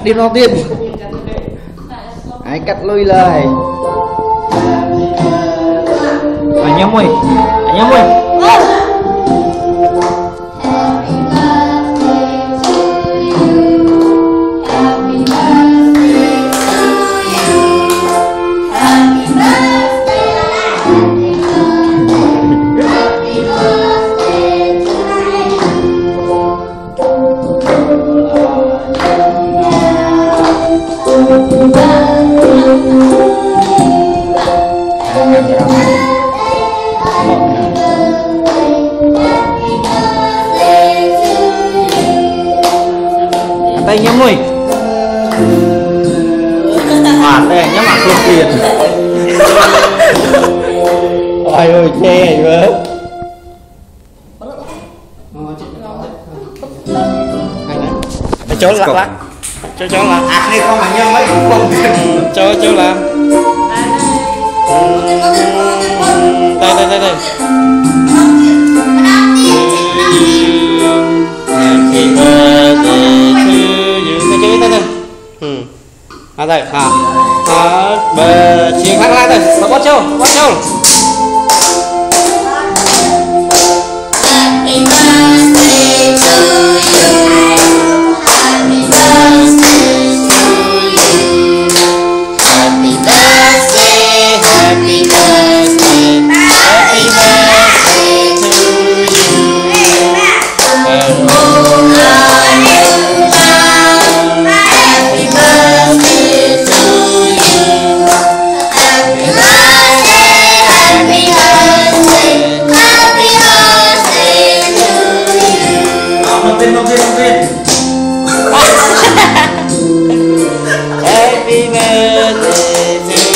đi nó tiên ai cắt lui lời anh em ơi tay nhắm ơi đây nhắm mặt không tiền ôi ơi che vậy chỗ lắc lắc chỗ là này không phải nhâm mấy không tiền chỗ là đây Happy birthday to you đây bờ chiếc khác lại đây nó bắt châu Happy birthday to you Happy birthday to you Happy birthday Happy birthday Happy birthday to you and all our new love Happy birthday to you Happy birthday Happy birthday Happy birthday to you Không tin Happy birthday to